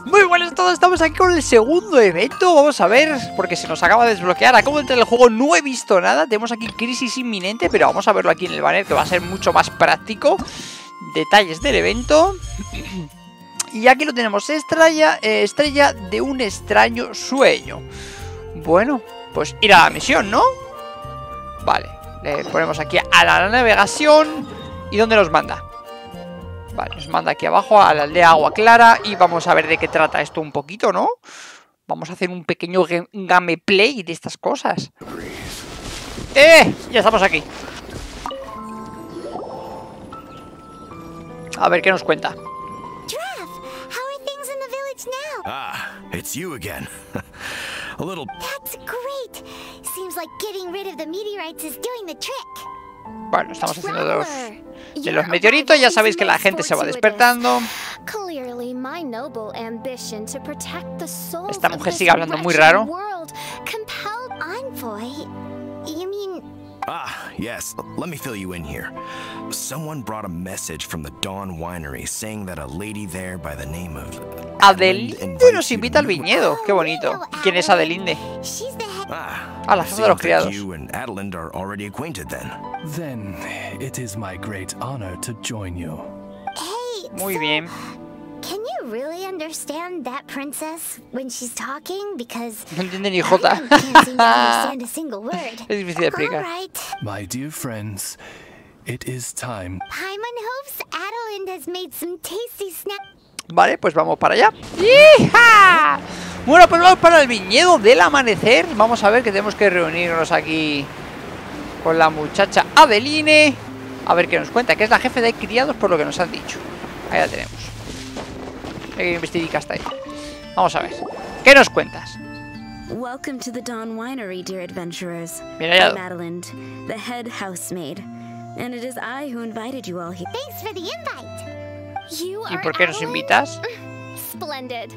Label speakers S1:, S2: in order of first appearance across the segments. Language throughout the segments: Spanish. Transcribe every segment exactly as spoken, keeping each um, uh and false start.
S1: Muy buenas a todos, estamos aquí con el segundo evento. Vamos a ver, porque se nos acaba de desbloquear. Acabo de entrar en el juego, no he visto nada. Tenemos aquí crisis inminente, pero vamos a verlo aquí en el banner, que va a ser mucho más práctico. Detalles del evento. Y aquí lo tenemos, estrella, eh, estrella de un extraño sueño. Bueno, pues ir a la misión, ¿no? Vale, le ponemos aquí a la navegación. ¿Y dónde nos manda? Vale, nos manda aquí abajo a la aldea Agua Clara. Y vamos a ver de qué trata esto un poquito, ¿no? Vamos a hacer un pequeño gameplay de estas cosas. ¡Eh! Ya estamos aquí. A ver qué nos cuenta.
S2: Ah, it's you again. A little.
S3: That's great. Seems like getting rid of the meteorites is doing the trick.
S1: Bueno, estamos haciendo de los, de los meteoritos. Ya sabéis que la gente se va despertando. Esta mujer sigue hablando muy raro.
S2: Ah, yes. Let me fill you in here. Someone brought a message from the Dawn Winery saying that a lady there by the name of
S1: Adelinde nos invita al viñedo. Qué bonito. ¿Quién es Adelinde?
S2: Ah,
S1: ah, la jefa de los criados.
S2: You and Adeline are already acquainted then.
S4: Then it is my great honor to join you.
S3: Hey,
S1: muy bien.
S3: Can you really understand that princess when she's talking? Because
S1: no entiende ni jota.
S3: a single word.
S1: Es difícil de explicar.
S3: Right.
S4: My dear friends, it is time.
S3: Paimon hopes Adeline has made some tasty snacks.
S1: Vale, pues vamos para allá. ¡Hija! Bueno, pues vamos para el viñedo del amanecer. Vamos a ver que tenemos que reunirnos aquí con la muchacha Adeline. A ver qué nos cuenta, que es la jefe de criados por lo que nos han dicho. Ahí la tenemos. Hay que investigar hasta ahí. Vamos a ver. ¿Qué nos cuentas?
S5: Welcome to the Dawn Winery, dear adventurers.
S1: Mira,
S5: I'm Adeline, the head housemaid, and it is I who invited you all here.
S3: Thanks for the invite. You
S1: ¿Y por qué nos invitas?
S6: Splendid.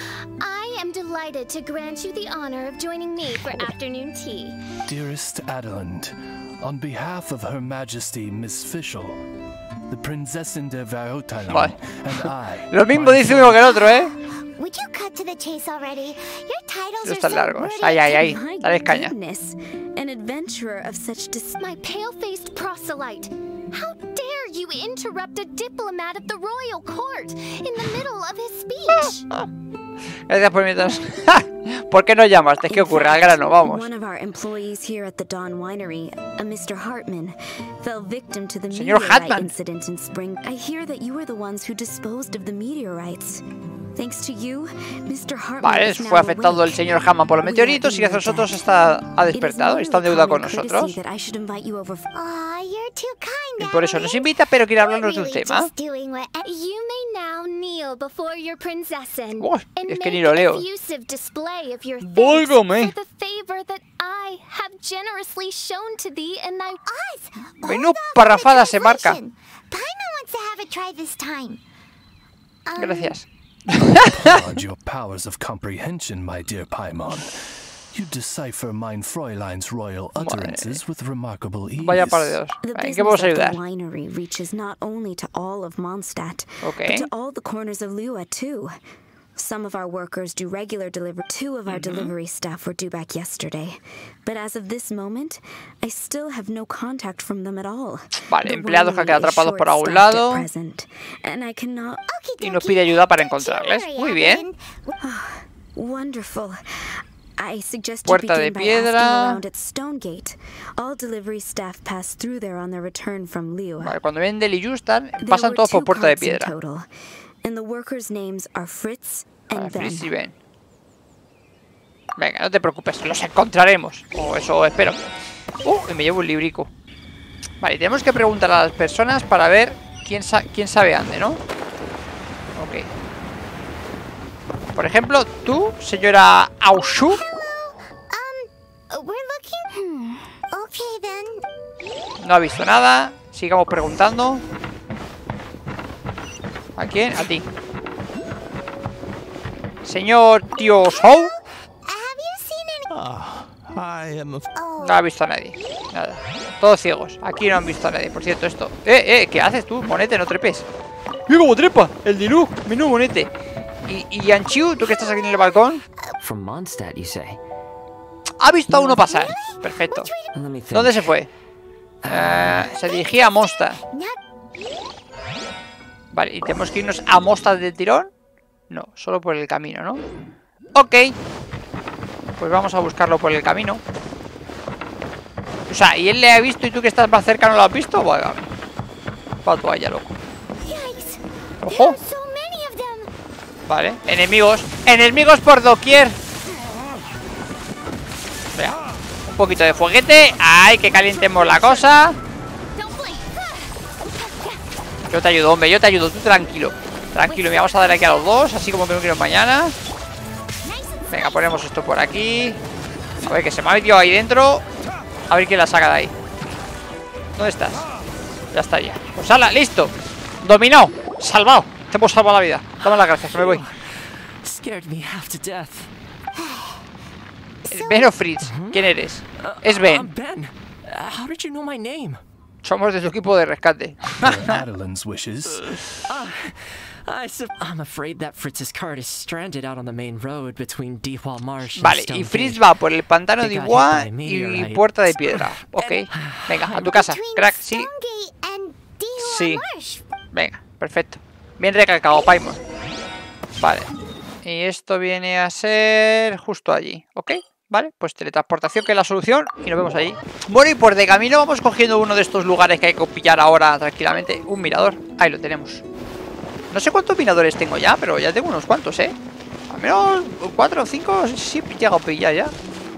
S6: I am delighted to grant you the honor of joining me for afternoon tea.
S4: Dearest Adeline, on behalf of Her Majesty Miss Fischl, the Prinzessin de Varotalan,
S1: vale.
S4: and I.
S1: Lo mismo dice uno que el otro, ¿eh?
S3: Would you cut to the chase already? Your titles
S1: Los
S3: are
S1: tan
S3: so
S1: largos.
S3: wordy.
S1: Ay, ay, ay. Dale caña.
S5: Goodness, an adventurer of such dis-
S6: My pale-faced proselyte. How dare you interrupt a diplomat of the royal court in the middle of his speech?
S1: Gracias por invitarnos. ¿Por qué no llamaste? ¿Qué ocurre? Al grano, vamos.
S5: One of our employees here at the Dawn Winery, a Mister Hartman, fell victim to the
S1: Señor
S5: meteorite
S1: Hartman.
S5: incident in spring. I hear that you were the ones who disposed of the meteorites. Thanks to you, Mister Hartman
S1: Vale,
S5: is now
S1: fue afectado el
S5: awake.
S1: señor Hartman por los meteoritos y hace nosotros está, ha despertado, está en deuda con nosotros.
S5: That I should invite you over.
S3: Aw, you're too kind,
S1: Y por eso nos invita, pero quiere hablarnos de un tema.
S6: You may now kneel before your princessin
S1: Oh,
S6: and
S1: es que
S6: make
S1: ni lo leo.
S6: an effusive display of your thanks
S1: Válgame.
S6: for the favor that I have generously shown to thee and thy
S3: Us.
S1: Menudo parrafada se marca.
S3: Paimon wants to have a try this time. Um,
S1: Gracias.
S4: Applaud your powers of comprehension, my dear Paimon. You decipher mein Fräulein's royal utterances with remarkable ease.
S1: Vaya par de dos.
S5: The
S1: ¿En qué podemos
S5: business of the
S1: ayudar?
S5: winery reaches not only to all of Mondstadt,
S1: Okay.
S5: but to all the corners of Lua too. Some of our workers do regular delivery. Two of our
S1: Mm-hmm.
S5: delivery staff were due back yesterday. But as of this moment, I still have no contact from them at all.
S1: Vale,
S5: The
S1: empleados que han
S5: winery
S1: quedado
S5: is
S1: atrapados por algún
S5: short-staffed
S1: lado.
S5: at present, and I cannot...
S1: Y nos pide ayuda para encontrarles. Muy bien.
S5: Wonderful. I suggest you
S1: Puerta de
S5: begin by
S1: piedra.
S5: asking around at Stonegate. All delivery staff pass through there on their return from Lua.
S1: Vale, cuando vienen del Yustan,
S5: There
S1: pasan
S5: were
S1: todos por
S5: two
S1: Puerta de
S5: carts in
S1: Piedra.
S5: total, and the workers' names are Fritz and
S1: Vale,
S5: Ben.
S1: Fritz y Ben. Venga, no te preocupes, los encontraremos. O eso espero. Uh, y me llevo un librico. Vale, tenemos que preguntar a las personas para ver quién, sa quién sabe dónde, ¿no? Ok. Por ejemplo, tú, señora Aushu.
S3: Um, we're looking. Hmm. Okay then.
S1: No ha visto nada. Sigamos preguntando. ¿A quién? A ti. Señor tío Shou.
S3: Have you seen any?
S2: Ah, I am a.
S3: Oh.
S1: No ha visto a nadie. Nada. Todos ciegos. Aquí no han visto a nadie. Por cierto, esto. Eh, eh, ¿qué haces tú? Monete, no trepes. ¡Mira cómo trepa! El Diluc. Menudo monete. ¿Y, y Yanchu, tú que estás aquí en el balcón?
S7: From Mondstadt, you say?
S1: Ha visto a uno pasar. Perfecto.
S7: Let me think.
S1: ¿Dónde se fue? Eh, se dirigía a Mondstadt. Vale, ¿y tenemos que irnos a Mondstadt de tirón? No, solo por el camino, ¿no? Ok. Pues vamos a buscarlo por el camino. O sea, ¿y él le ha visto y tú que estás más cerca no lo has visto? Bueno, pa' toalla, loco. ¡Ojo! Vale, enemigos. ¡Enemigos por doquier! Vea, un poquito de fueguete. ¡Ay, que calientemos la cosa! Yo te ayudo, hombre, yo te ayudo, tú tranquilo. Tranquilo, me vamos a dar aquí a los dos, así como me lo quiero mañana. Venga, ponemos esto por aquí. A ver, que se me ha metido ahí dentro. A ver quién la saca de ahí. ¿Dónde estás? Ya está ya. Pues hala, listo. Dominado, salvado. Te hemos salvado la vida. Dame las gracias, que me voy.
S7: Scared me half to death.
S1: ¿Ben o Fritz? ¿Quién eres? Es
S7: I'm
S1: Ben.
S7: Ben. Uh, how did you know my name?
S1: Somos de su equipo de rescate.
S4: Madeline's wishes.
S7: I sup- I'm afraid that Fritz's cart is stranded out on the main road between Dihua Marsh and
S1: Vale,
S7: Stone
S1: y Fritz
S7: Gate.
S1: va por el pantano de
S7: They got
S1: Iguá
S7: hit by a
S1: y
S7: meteorite.
S1: Puerta de Piedra. Ok. Venga, a tu casa. Crack, sí. Sí. Venga, perfecto. Bien recalcado, Paimon. Vale. Y esto viene a ser justo allí. Ok. Vale, pues teletransportación, que es la solución. Y nos vemos allí. Bueno, y por de camino vamos cogiendo uno de estos lugares que hay que pillar ahora tranquilamente. Un mirador. Ahí lo tenemos. No sé cuántos miradores tengo ya, pero ya tengo unos cuantos, ¿eh? Al menos cuatro o cinco sí he llegado a pillar ya.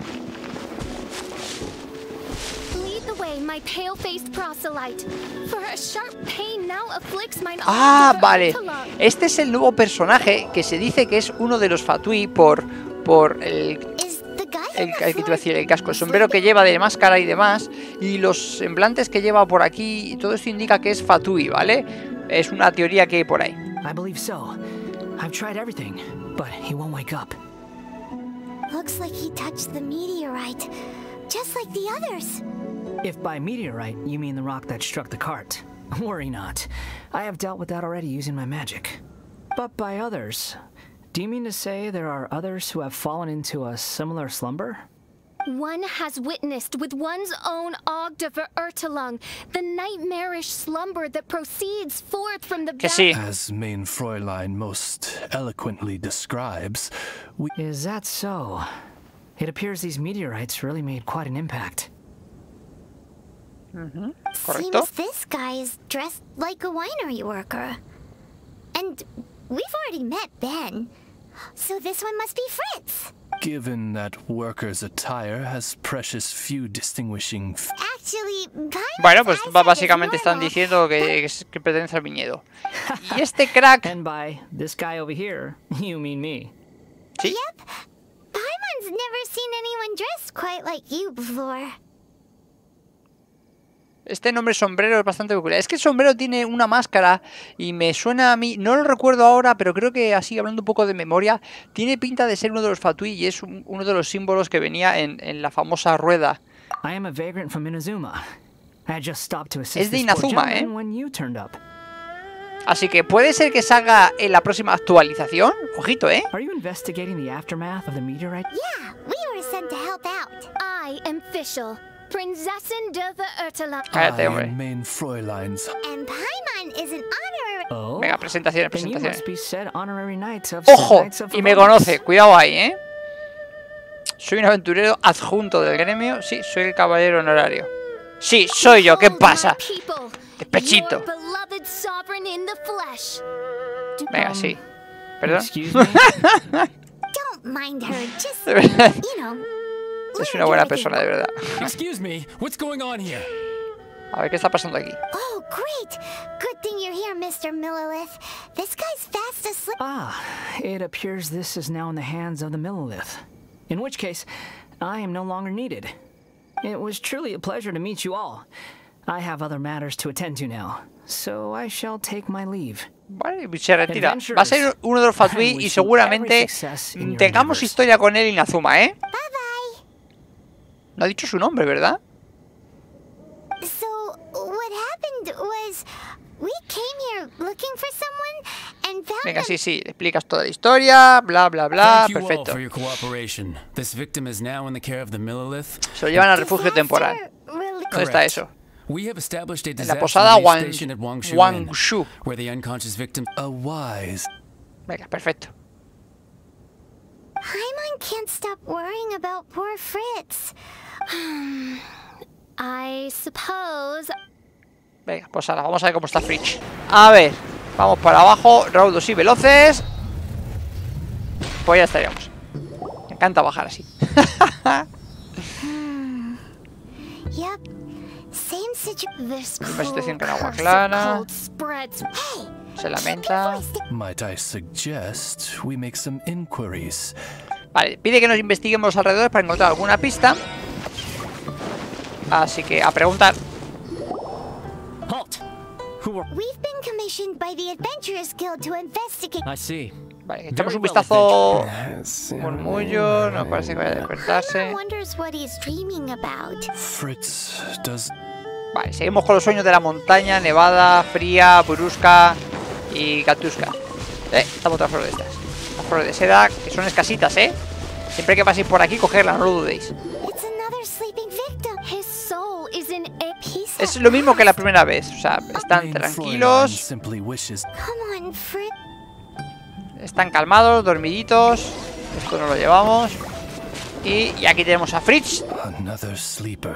S6: Lead the way, my pale-faced proselyte. For a sharp pain now afflicts mine
S1: Ah,
S6: all
S1: vale.
S6: Urtala.
S1: Este es el nuevo personaje que se dice que es uno de los Fatui por, por el, el, el, que te iba a decir, el casco, el sombrero que lleva de máscara y demás. Y los semblantes que lleva por aquí. Todo esto indica que es Fatui, ¿vale? Es una teoría que hay por ahí.
S8: I believe so. I've tried everything, but he won't wake up.
S3: Looks like he touched the meteorite, just like the others.
S8: If by meteorite you mean the rock that struck the cart, worry not. I have dealt with that already using my magic. But by others, do you mean to say there are others who have fallen into a similar slumber?
S6: One has witnessed with one's own Ogdiver Urtalung the nightmarish slumber that proceeds forth from the
S1: Que sí.
S4: As main Fräulein most eloquently describes, we
S8: Is that so? It appears these meteorites really made quite an impact.
S1: Correcto.
S3: Seems this guy is dressed like a winery worker. And we've already met Ben, so this one must be Fritz.
S4: given that worker's attire has precious few distinguishing f
S3: Actually,
S1: Bueno, pues básicamente están diciendo que, que pertenece al viñedo. Y este crack...
S8: And by this guy over here, you mean me.
S1: Sí.
S3: Yep. Paimon's never seen anyone dressed quite like you before.
S1: Este nombre sombrero es bastante peculiar. Es que el sombrero tiene una máscara y me suena a mí, no lo recuerdo ahora, pero creo que así, hablando un poco de memoria, tiene pinta de ser uno de los Fatui y es un, uno de los símbolos que venía en, en la famosa rueda.
S8: I am a vagrant from Inazuma. I had just stopped to
S1: Es
S8: assist
S1: de
S8: this poor
S1: Inazuma,
S8: gentleman
S1: ¿eh?
S8: when you turned up.
S1: Así que puede ser que salga en la próxima actualización. Ojito, ¿eh?
S8: Are you investigating the aftermath of the meteorite?
S3: Yeah, we were sent to help out.
S6: I am Fischl, Prinzessin de the Urtala.
S1: Cállate,
S4: I
S1: hombre.
S4: am main Fräuleins.
S3: And Paimon is an honorary...
S8: Oh,
S1: Venga, presentaciones,
S8: then you
S1: presentaciones.
S8: must be said honorary knight of
S1: ¡Ojo!
S8: Knights of
S1: Y me
S8: Valence.
S1: conoce, cuidado ahí, ¿eh? Soy un aventurero adjunto del gremio. Sí, soy el caballero honorario. Sí, soy yo, ¿qué
S6: Behold
S1: pasa?
S6: my people,
S1: Despechito.
S6: your beloved sovereign in the flesh.
S1: Venga, sí. ¿Perdón?
S8: Excuse me?
S3: Don't mind her, just,
S1: De verdad.
S3: you know...
S1: Es una buena persona, de verdad.
S9: Excuse me, what's going on here?
S1: A ver qué está pasando aquí.
S3: Oh, great! Good thing you're here, Mister Millilith. This guy's fast asleep.
S8: Ah, it appears this is now in the hands of the Millilith. In which case, I am no longer needed. It was truly a pleasure to meet you all. I have other matters to attend to now, so I shall take my leave.
S1: Vale, se retira. Va a ser uno de los Fatui y seguramente tengamos historia con él y Inazuma, ¿eh?
S3: Bye bye.
S1: No ha dicho su nombre, ¿verdad?
S3: So, what happened was... We came here looking for someone, and
S1: Venga, sí, sí, le explicas toda la historia, bla, bla, bla,
S9: Thank you all
S1: perfecto.
S9: for your cooperation. This victim is now in the care of the Millelith.
S1: Se lo llevan al refugio temporal. ¿Dónde está eso?
S9: We have established a
S1: En la
S9: disaster
S1: posada
S9: relief
S1: Wang,
S9: station at Wangshu Inn,
S1: Wangshu.
S9: where the unconscious victim.
S4: A wise.
S1: Venga, perfecto.
S3: Paimon can't stop worrying about poor Fritz.
S6: I suppose.
S1: Venga, pues ahora vamos a ver cómo está Fritz. A ver, vamos para abajo, raudos y veloces. Pues ya estaríamos. Me encanta bajar así.
S3: Yep. Same situation.
S6: This
S1: Misma situación con agua
S6: cursed
S1: clara.
S6: cold spreads.
S3: Hey,
S1: Se lamenta.
S4: Might I suggest we make some inquiries?
S1: Vale, pide que nos investiguemos los alrededores para encontrar alguna pista. Así que a preguntar.
S7: Halt! Who are...
S3: we've been commissioned by the Adventurers Guild to investigate.
S7: I see.
S1: Vale, echamos
S7: Very
S1: un
S7: well,
S1: vistazo.
S2: Yes,
S1: Murmullo, no parece que vaya a
S3: Paimon
S1: despertarse.
S3: wonders what he's dreaming about.
S4: Fritz does.
S1: Vale, seguimos con los sueños de la montaña, nevada, fría, brusca y gatusca. Eh, estamos otra flor de estas. Las flores de seda, que son escasitas, ¿eh? Siempre que paséis por aquí, cogerlas, no lo dudéis.
S3: It's another sleeping victim.
S6: His soul is in a
S3: He's
S1: Es lo mismo que la primera vez, o sea, están
S4: Main Fräulein
S1: tranquilos,
S4: simply wishes.
S3: Come on, Fritz.
S1: están calmados, dormiditos. Esto nos lo llevamos. Y, y aquí tenemos a Fritz.
S4: Another sleeper.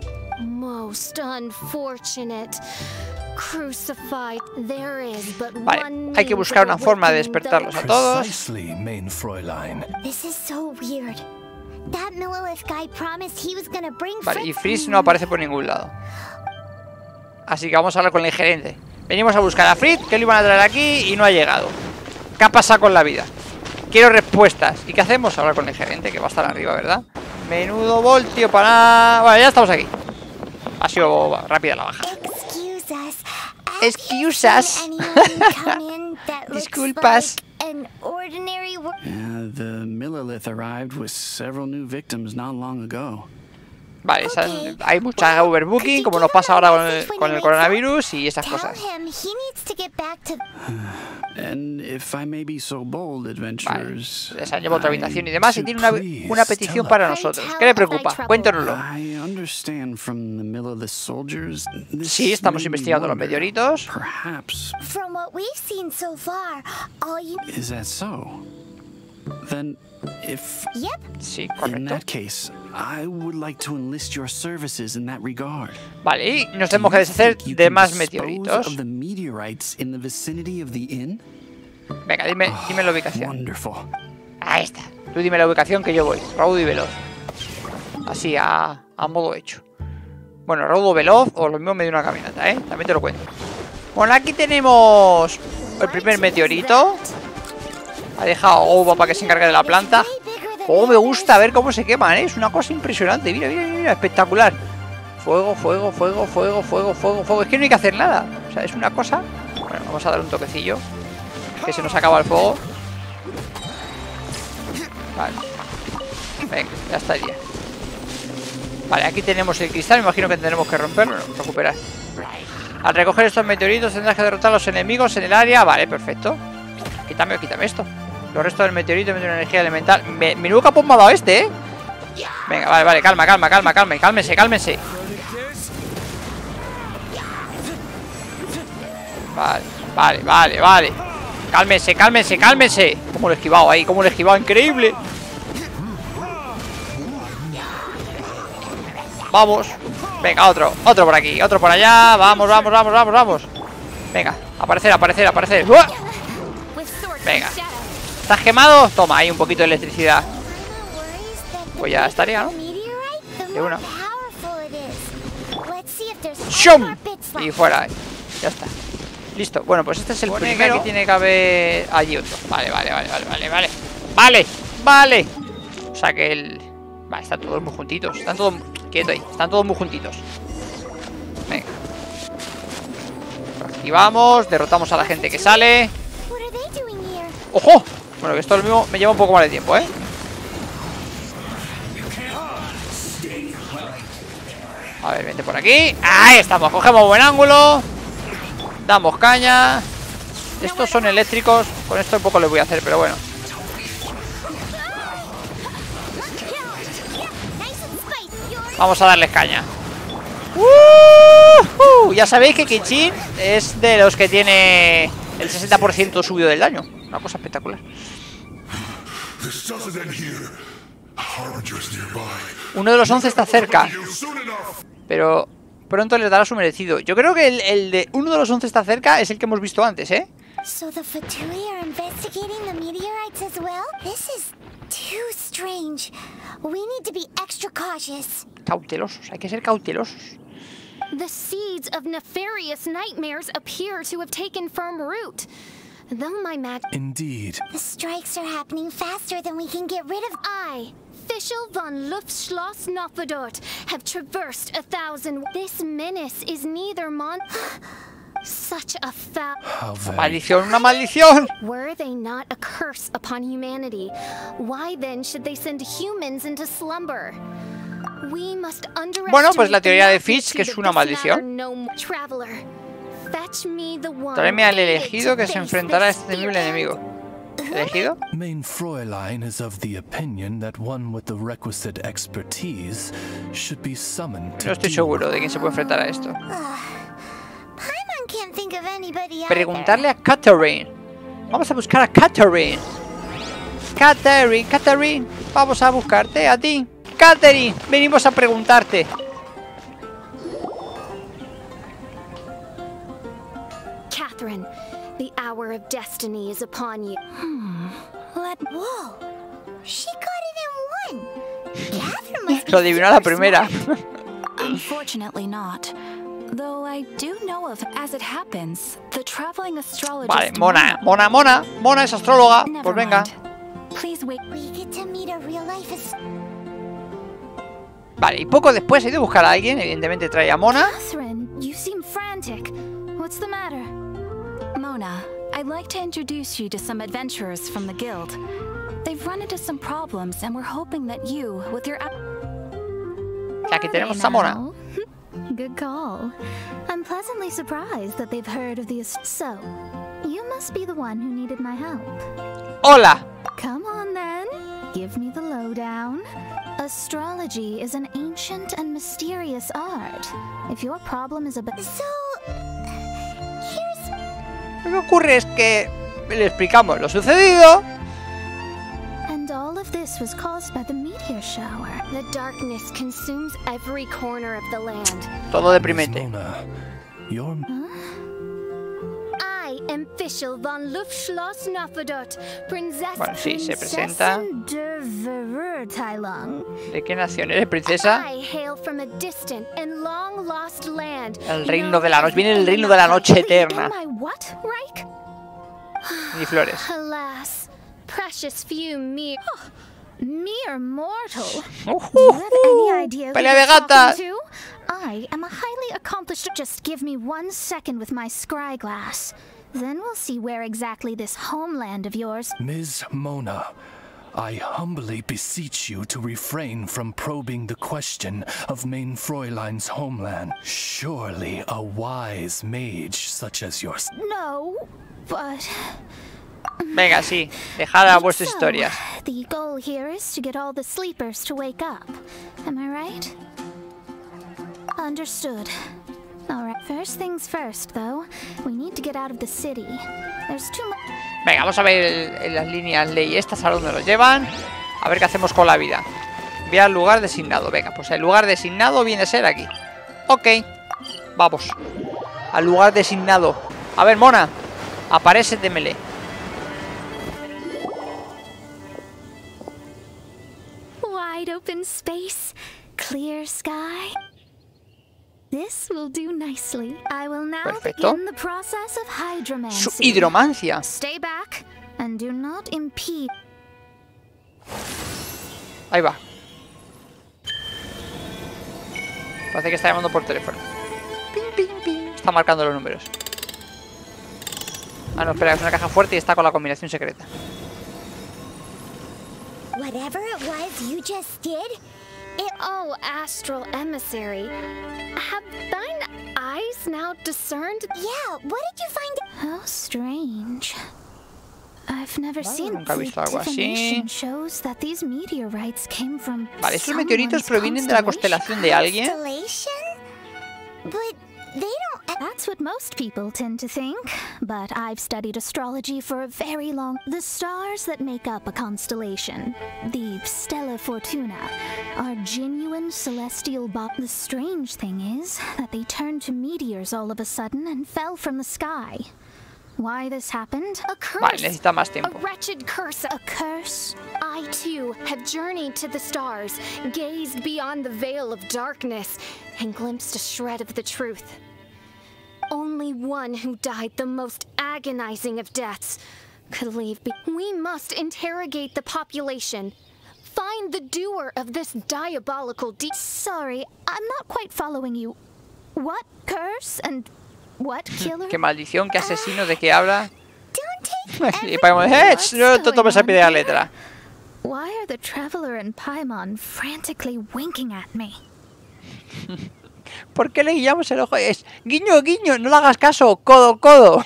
S6: most unfortunate. Crucified, there is but
S1: Vale,
S6: one
S1: hay que
S6: means
S1: buscar
S6: of
S1: una forma de
S6: awakening
S1: despertarlos a
S6: the-
S1: todos.
S4: Precisely, Main Fräulein.
S3: This is so weird. That Millelith guy promised he was gonna bring
S1: Vale, y
S3: Fritz.
S1: Fritz no aparece por ningún lado. Así que vamos a hablar con el gerente. Venimos a buscar a Fritz, que lo iban a traer aquí y no ha llegado. ¿Qué ha pasado con la vida? Quiero respuestas. ¿Y qué hacemos? Hablar con el gerente, que va a estar arriba, ¿verdad? Menudo voltio para... Vale, ya estamos aquí. Ha sido rápida la baja.
S3: Excuse us. Have
S1: Excuse
S3: you
S1: us.
S3: seen anyone come in that looks
S1: Disculpas.
S3: like an ordinary wo-
S10: Yeah, the Millelith arrived with several new victims not long ago.
S1: Vale, esas- hay mucha overbooking, como nos pasa ahora con el, con el coronavirus y esas
S3: Tell
S1: cosas.
S3: him he needs to get back to
S10: And if I may be so bold,
S1: Vale,
S10: adventurers,
S1: les han llevado a otra
S10: I-
S1: habitación y demás y
S10: to
S1: tiene una,
S10: please
S1: una petición
S10: tell
S1: para
S10: us.
S1: nosotros. ¿Qué le preocupa? Cuéntanoslo.
S10: I understand from the Millelith soldiers. this
S1: Sí, estamos
S10: made me
S1: investigando los
S10: wonder,
S1: meteoritos.
S10: Perhaps
S3: From what we've seen so far, all you
S10: is that so? Then, if
S3: Yep.
S1: Sí,
S10: in
S1: correcto.
S10: that case, I would like to enlist your services in that regard.
S1: Vale, y nos tenemos que deshacer
S10: Think you
S1: de
S10: can
S1: más
S10: dispose
S1: meteoritos.
S10: of the meteorites in the vicinity of the inn?
S1: Venga, dime, dime la ubicación.
S10: Wonderful.
S1: Ahí está. Tú dime la ubicación que yo voy. Raudo y veloz. Así, a, a modo hecho. Bueno, raudo veloz o lo mismo me dio una caminata, ¿eh? También te lo cuento. Bueno, aquí tenemos el primer meteorito. Ha dejado a Ouba para que se encargue de la planta. Oh, me gusta ver cómo se queman, ¿eh? Es una cosa impresionante. Mira, mira, mira, espectacular. Fuego, fuego, fuego, fuego, fuego, fuego, fuego. Es que no hay que hacer nada. O sea, es una cosa... Bueno, vamos a dar un toquecillo. Que se nos acaba el fuego. Vale. Venga, ya estaría. Vale, aquí tenemos el cristal. Me imagino que tendremos que romperlo. No, recuperar. Al recoger estos meteoritos tendrás que derrotar a los enemigos en el área. Vale, perfecto. Quítame, quítame esto. Los restos del meteorito meten una energía elemental. Me, menudo capón me ha dado este, ¿eh? Venga, vale, vale, calma, calma, calma, calma. Cálmense, cálmense. Vale, vale, vale, vale. Cálmense, cálmense, cálmense. Cómo lo he esquivado ahí, cómo lo he esquivado, increíble. Vamos. Venga, otro, otro por aquí, otro por allá. Vamos, vamos, vamos, vamos, vamos. Venga, aparecer, aparecer, aparecer. ¡Uah! Venga. ¿Estás quemado? Toma, ahí un poquito de electricidad. Pues ya estaría, ¿no? De una. ¡Shum! Y fuera, eh. Ya está. Listo. Bueno, pues este es el primero. Que tiene que haber allí otro. Vale, vale, vale, vale, vale, vale. Vale, vale. O sea que el... Vale, están todos muy juntitos. Están todos... Quieto ahí. Están todos muy juntitos. Venga. Lo activamos. Derrotamos a la gente que sale. ¡Ojo! Bueno, que esto lo mismo me lleva un poco más de tiempo, ¿eh? A ver, vente por aquí. Ahí estamos, cogemos buen ángulo. Damos caña. Estos son eléctricos. Con esto poco les voy a hacer, pero bueno. Vamos a darles caña. Uh, uh, ya sabéis que Kichin es de los que tiene el sesenta por ciento subido del daño. Una cosa espectacular. Uno de los once está cerca, pero pronto les dará su merecido. Yo creo que el, el de uno de los once está cerca es el que hemos visto antes, ¿eh?
S3: So the Fatui are investigating the meteorites as well? This is too strange. We need to be extra cautious.
S1: Cautelosos, hay que ser cautelosos.
S6: The seeds of nefarious nightmares appear to have taken firm root. Though my mag-
S4: Indeed.
S3: The strikes are happening faster than we can get rid of.
S6: I, Fischl von Luftschloss Nofedort, have traversed a thousand. This menace is neither mon. Such a foul.
S1: Maldición, una maldición.
S6: Were they not a curse upon humanity? Why then should they send humans into slumber? We must underestimate.
S1: Bueno, pues la teoría de Fitch, que es una maldición.
S6: No traveler. Fetch me the one.
S1: Tráeme al elegido que se enfrentará a este temible enemigo. ¿Elegido?
S4: Mein Fräulein is of the opinion that one with the requisite expertise should be summoned to
S1: No estoy seguro de quién se puede enfrentar a esto.
S3: Paimon can't think of anybody either.
S1: Preguntarle a Catherine. Vamos a buscar a Catherine. Catherine, Catherine. Vamos a buscarte a ti. Catherine, venimos a preguntarte.
S6: Catherine, the hour of destiny is upon you.
S3: Hmm. Let. Whoa. She got it in one. Catherine must be.
S1: Lo adivinó a la primera.
S5: Unfortunately not. Though I do know of, as it happens, the traveling astrologist.
S1: Vale, Mona, Mona, Mona. Mona es astróloga. Pues venga.
S5: Please wait.
S3: We get to meet a real life as.
S1: Vale, y poco después he ido a buscar a alguien. Evidentemente trae a Mona.
S5: Catherine, you seem frantic. What's the matter? Mona, I'd like to introduce you to some adventurers from the guild. They've run into some problems, and we're hoping that you, with your.
S1: Aquí tenemos a Mona.
S11: Good call. I'm pleasantly surprised that they've heard of the. So, you must be the one who needed my help.
S1: Hola.
S11: Come on then. Give me the lowdown. Astrology is an ancient and mysterious art. If your problem is about.
S3: So, here's.
S1: Lo que ocurre es que le explicamos lo sucedido.
S11: And all of this was caused by the meteor shower.
S6: The darkness consumes every corner of the land.
S1: Todo deprimente.
S4: Mona, you're...
S6: I am Fischl von Luftschloss Nofedort, Princess.
S1: Bueno, sí, se presenta. ¿De qué nación eres, princesa?
S6: I hail from a distant and long lost land.
S1: El reino de la noche. Viene el reino de la noche eterna.
S6: Am I what, Reich?
S1: Ni flores.
S6: Alas, precious few mere.
S11: Mere mortal.
S1: Uh,
S11: Do you have any idea who
S1: pelea de
S11: you're talking
S1: gatas.
S11: to? I am a highly accomplished. Just give me one second with my scry glass. Then we'll see where exactly this homeland of yours.
S4: Miz Mona, I humbly beseech you to refrain from probing the question of Mein Fräulein's homeland. Surely a wise mage such as yours.
S11: No, but.
S1: Venga, sí. Dejad a vuestras
S11: So,
S1: historias.
S11: The goal here is to get all the sleepers to wake up. Am I right? Understood. Alright, first things first, though. We need to get out of the city. There's too much.
S1: Venga, vamos a ver el, el, las líneas ley estas a dónde nos llevan. A ver qué hacemos con la vida. Voy al lugar designado. Venga, pues el lugar designado viene a ser aquí. Ok. Vamos. Al lugar designado. A ver, Mona. Aparece de melee.
S11: Wide open space, clear sky. This will do nicely. I will now
S1: Perfecto.
S11: begin the process of hydromancy.
S1: Su hidromancia.
S11: Stay back and do not impede.
S1: Ahí va. Parece que está llamando por teléfono. Ping, ping, ping. Está marcando los números. Ah, no, espera, es una caja fuerte y está con la combinación secreta.
S3: Whatever it was you just did,
S6: It, oh, astral emissary, have thine eyes now discerned?
S3: Yeah, what did you find?
S11: How strange. I've never
S1: Vale,
S11: seen
S1: nunca he visto algo así.
S11: divination shows that these meteorites came from
S1: Vale, estos meteoritos provienen de la constelación de alguien.
S3: Constellation? But they don't...
S11: That's what most people tend to think, but I've studied astrology for a very long... The stars that make up a constellation, the Stella Fortuna, are genuine celestial bo- The strange thing is that they turned to meteors all of a sudden and fell from the sky. Why this happened?
S6: A curse.
S1: Vale, necesita más
S6: A
S1: tiempo.
S6: wretched curse.
S11: A curse?
S6: I too have journeyed to the stars, gazed beyond the veil of darkness, and glimpsed a shred of the truth. Only one who died the most agonizing of deaths could leave be- We must interrogate the population. Find the doer of this diabolical deed.
S11: Sorry, I'm not quite following you. What curse and what killer?
S1: Qué maldición, qué asesino, ¿de qué habla?
S3: Don't take
S1: Y Paimon, ¡eh!
S11: What's
S1: No te tomes a pie de la letra.
S11: Why are the Traveler and Paimon frantically winking at me?
S1: ¿Por qué le guiñamos el ojo? Es guiño, guiño, no le hagas caso, codo, codo.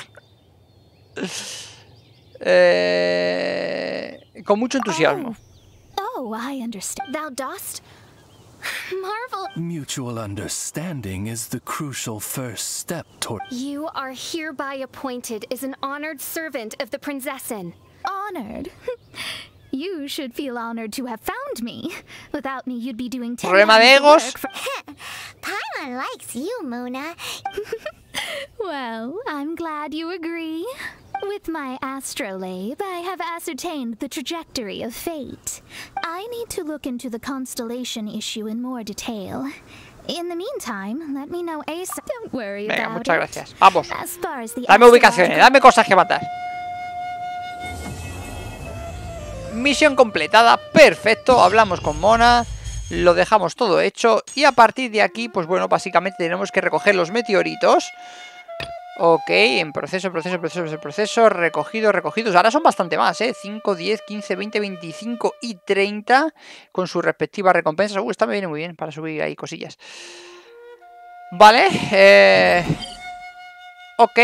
S1: eh, con mucho entusiasmo.
S11: Oh, oh, I understand.
S6: Thou dost? Marvel.
S4: Mutual understanding is the crucial first step toward...
S6: You are hereby appointed as an honored servant of the Prinzessin.
S11: Honored? You should feel honored to have found me. Without me, you'd be doing ten
S1: Problema de
S11: times the
S1: egos.
S11: work for-
S3: Paimon likes you, Muna.
S11: Well, I'm glad you agree. With my astrolabe, I have ascertained the trajectory of fate. I need to look into the constellation issue in more detail. In the meantime, let me know ASAP. Don't worry
S1: Venga,
S11: about
S1: muchas
S11: it.
S1: gracias. Vamos.
S11: As far as the
S1: Dame ubicaciones,
S11: astrological-
S1: dame cosas que matar. Misión completada, perfecto. Hablamos con Mona, lo dejamos todo hecho. Y a partir de aquí, pues bueno, básicamente tenemos que recoger los meteoritos. Ok, en proceso, proceso, proceso, proceso. Recogidos, recogidos. Ahora son bastante más, ¿eh? cinco, diez, quince, veinte, veinticinco y treinta. Con sus respectivas recompensas. Uh, esta me viene muy bien para subir ahí cosillas. Vale, eh... ok.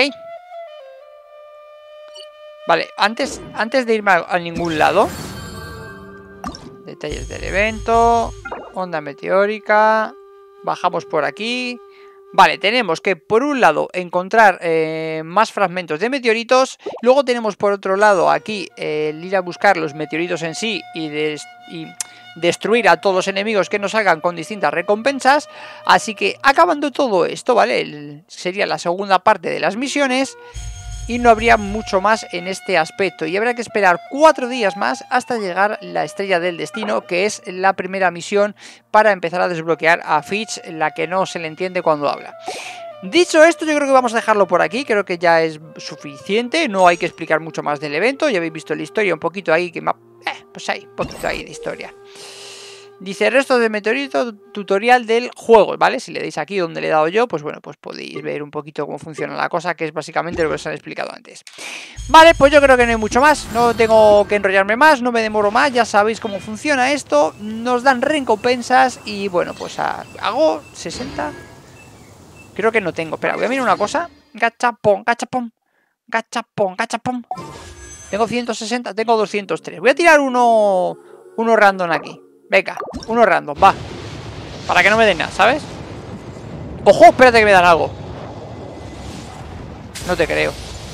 S1: Vale, antes, antes de irme a, a ningún lado. Detalles del evento. Onda meteórica. Bajamos por aquí. Vale, tenemos que por un lado encontrar eh, más fragmentos de meteoritos. Luego tenemos por otro lado aquí eh, el ir a buscar los meteoritos en sí y, des y destruir a todos los enemigos que nos salgan con distintas recompensas. Así que acabando todo esto, ¿vale? El, sería la segunda parte de las misiones. Y no habría mucho más en este aspecto. Y habrá que esperar cuatro días más hasta llegar la estrella del destino, que es la primera misión para empezar a desbloquear a Fitch, la que no se le entiende cuando habla. Dicho esto, yo creo que vamos a dejarlo por aquí. Creo que ya es suficiente. No hay que explicar mucho más del evento. Ya habéis visto la historia un poquito ahí. Que me ha... eh, pues ahí, un poquito ahí de historia. Dice resto de meteorito, tutorial del juego, ¿vale? Si le dais aquí donde le he dado yo, pues bueno, pues podéis ver un poquito cómo funciona la cosa, que es básicamente lo que os han explicado antes. Vale, pues yo creo que no hay mucho más, no tengo que enrollarme más, no me demoro más, ya sabéis cómo funciona esto, nos dan recompensas y bueno, pues hago sesenta. Creo que no tengo, espera, voy a mirar una cosa, gachapón, gachapón, gachapón, gachapón. Tengo ciento sesenta, tengo doscientos tres, voy a tirar uno, uno random aquí. Venga, uno random, va. Para que no me den nada, ¿sabes? ¡Ojo! Espérate que me dan algo. No te creo.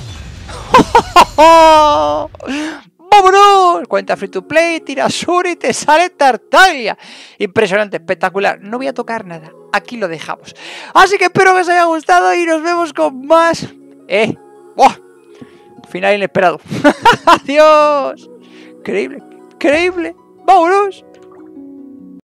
S1: ¡Vámonos! Cuenta free to play, tira sur y te sale Tartaglia. Impresionante, espectacular. No voy a tocar nada. Aquí lo dejamos. Así que espero que os haya gustado y nos vemos con más. ¡Eh! ¡Oh! Final inesperado. ¡Adiós! Increíble, increíble. ¡Vámonos!